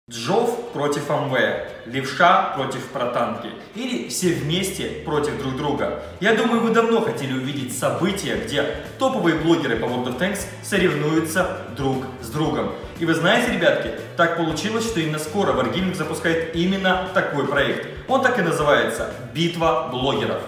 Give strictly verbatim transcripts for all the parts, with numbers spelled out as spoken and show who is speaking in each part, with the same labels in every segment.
Speaker 1: Джов против Амвея, Левша против Протанки или все вместе против друг друга. Я думаю, вы давно хотели увидеть события, где топовые блогеры по World of Tanks соревнуются друг с другом. И вы знаете, ребятки, так получилось, что именно скоро Wargaming запускает именно такой проект. Он так и называется «Битва блогеров».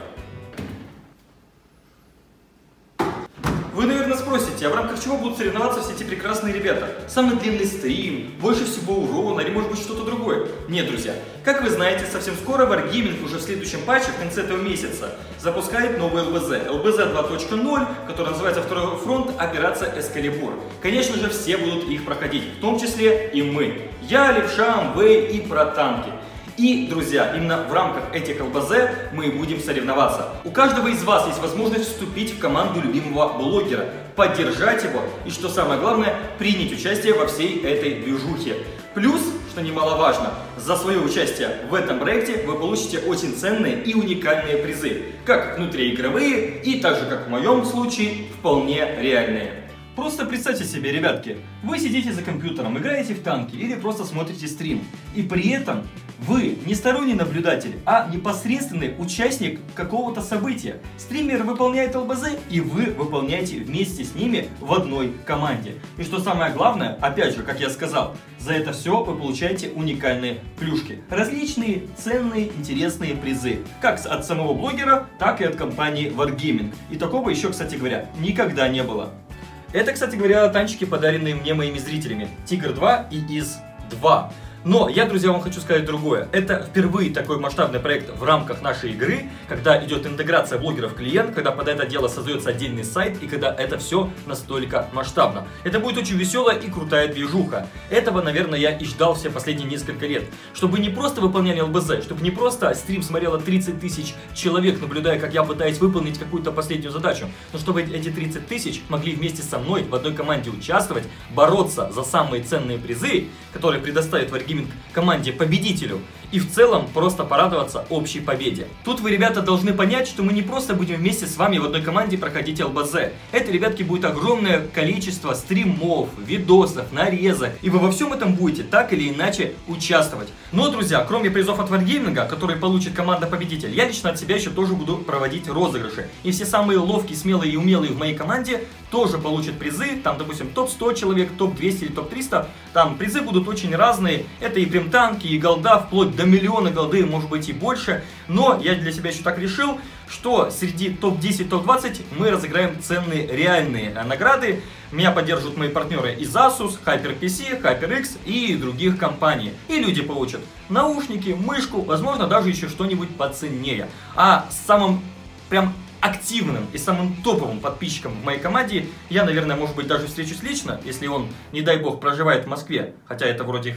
Speaker 1: Вы, наверное, спросите, а в рамках чего будут соревноваться все эти прекрасные ребята? Самый длинный стрим, больше всего урона или может быть что-то другое? Нет, друзья. Как вы знаете, совсем скоро Wargaming уже в следующем патче, в конце этого месяца, запускает новый эл бэ зэ. эл бэ зэ два точка ноль, который называется «Второй фронт. Операция Эскалибур». Конечно же, все будут их проходить, в том числе и мы. Я, Левша, Амвей и Протанки. И, друзья, именно в рамках этих эл бэ зэ мы будем соревноваться. У каждого из вас есть возможность вступить в команду любимого блогера, поддержать его и, что самое главное, принять участие во всей этой движухе. Плюс, что немаловажно, за свое участие в этом проекте вы получите очень ценные и уникальные призы, как внутриигровые и, так же как в моем случае, вполне реальные. Просто представьте себе, ребятки, вы сидите за компьютером, играете в танки или просто смотрите стрим, и при этом вы не сторонний наблюдатель, а непосредственный участник какого-то события. Стример выполняет эл бэ зэ, и вы выполняете вместе с ними в одной команде. И что самое главное, опять же, как я сказал, за это все вы получаете уникальные плюшки. Различные ценные, интересные призы. Как от самого блогера, так и от компании Wargaming. И такого еще, кстати говоря, никогда не было. Это, кстати говоря, танчики, подаренные мне моими зрителями. Тигр два и ИС два. Но я, друзья, вам хочу сказать другое. Это впервые такой масштабный проект в рамках нашей игры, когда идет интеграция блогеров в клиент, когда под это дело создается отдельный сайт и когда это все настолько масштабно. Это будет очень веселая и крутая движуха. Этого, наверное, я и ждал все последние несколько лет. Чтобы не просто выполняли эл бэ зэ, чтобы не просто стрим смотрело тридцать тысяч человек, наблюдая, как я пытаюсь выполнить какую-то последнюю задачу, но чтобы эти тридцать тысяч могли вместе со мной в одной команде участвовать, бороться за самые ценные призы, которые предоставит Wargaming команде победителю, и в целом просто порадоваться общей победе. Тут вы, ребята, должны понять, что мы не просто будем вместе с вами в одной команде проходить эл бэ зэ. Это, ребятки, будет огромное количество стримов, видосов, нарезок, и вы во всем этом будете так или иначе участвовать. Но, друзья, кроме призов от Wargaming, которые получит команда-победитель, я лично от себя еще тоже буду проводить розыгрыши. И все самые ловкие, смелые и умелые в моей команде тоже получат призы. Там, допустим, топ сто человек, топ двести или топ триста. Там призы будут очень разные. Это и прем-танки, и голда, вплоть до миллиона голды, может быть и больше. Но я для себя еще так решил, что среди топ десять, топ двадцать мы разыграем ценные реальные награды. Меня поддержат мои партнеры из Asus, HyperPC, HyperX и других компаний. И люди получат наушники, мышку, возможно даже еще что-нибудь поценнее. А самым прям активным и самым топовым подписчиком в моей команде я, наверное, может быть, даже встречусь лично, если он, не дай бог, проживает в Москве. Хотя это вроде...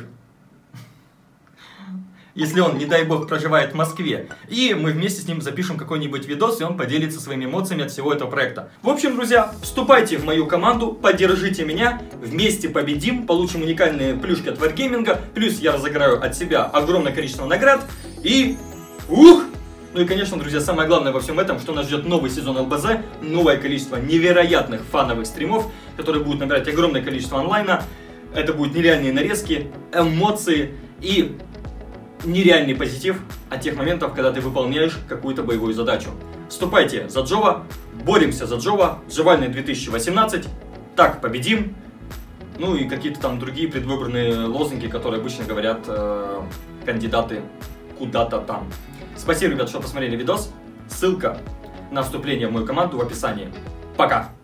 Speaker 1: Если он, не дай бог, проживает в Москве. И мы вместе с ним запишем какой-нибудь видос, и он поделится своими эмоциями от всего этого проекта. В общем, друзья, вступайте в мою команду, поддержите меня, вместе победим, получим уникальные плюшки от Wargaming, плюс я разыграю от себя огромное количество наград, и... Ух! Ну и, конечно, друзья, самое главное во всем этом, что нас ждет новый сезон эл бэ зэ, новое количество невероятных фановых стримов, которые будут набирать огромное количество онлайна. Это будут нереальные нарезки, эмоции и нереальный позитив от тех моментов, когда ты выполняешь какую-то боевую задачу. Вступайте за Джова, боремся за Джова, Джовальный две тысячи восемнадцать, так победим. Ну и какие-то там другие предвыборные лозунги, которые обычно говорят э, кандидаты куда-то там. Спасибо, ребят, что посмотрели видос. Ссылка на вступление в мою команду в описании. Пока!